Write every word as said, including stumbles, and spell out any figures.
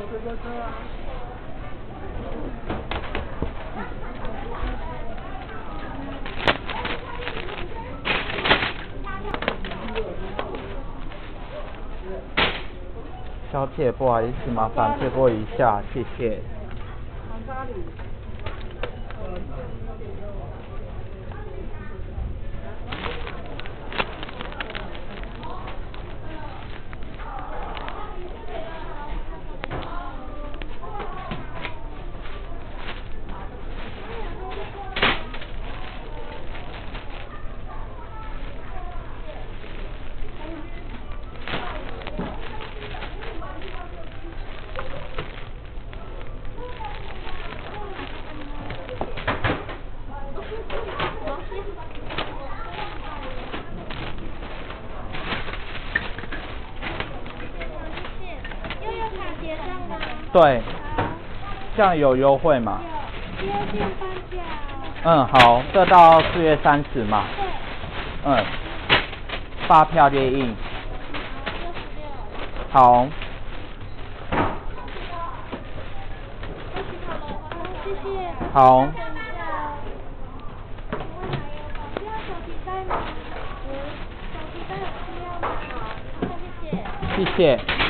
小姐，不好意思，麻烦借过一下，谢谢。对，这样有优惠吗？ 有，第二件半价。 嗯，好，这到四月三十嘛。对。嗯。发票列印。好。 谢谢。 好。 需要手提袋吗？嗯，手提袋有需要吗？好，谢谢。 谢谢。